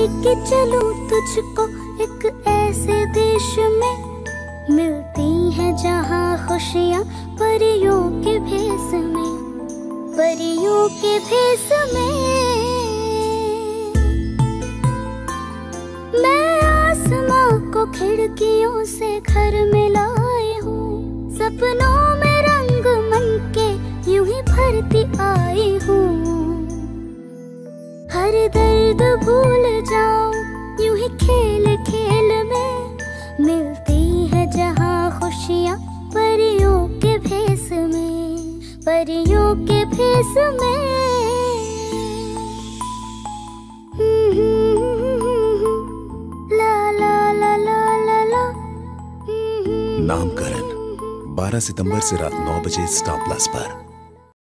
लेके चलूं तुझको एक ऐसे देश में, मिलती हैं जहाँ खुशियाँ परियों के भेस में, परियों के भेस में। मैं आसमां को खिड़कियों से घर में लाई हूँ, सपनों में रंग मन के यूं ही भरती आई हूँ। हर दर्द भूल जाऊं यूं ही खेल खेल में, मिलती है जहाँ खुशियाँ परियों के भेस में, परियों के भेस में। ला ला ला ला ला ला। नामकरण 12 सितंबर से रात 9 बजे स्टार प्लस पर।